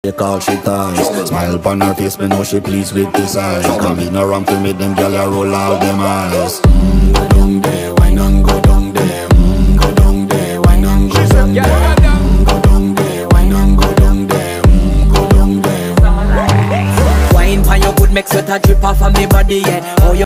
She call she ties. Smile upon her face, me know she pleased with this eyes. Come in around to make them gyal a roll out them eyes. Go down there, wine and go down there. Go down there, wine and go down there. Go down there, wine and go down there. Go down there. Wine for your good, make sweat a drip off of me body, yeah. Oh,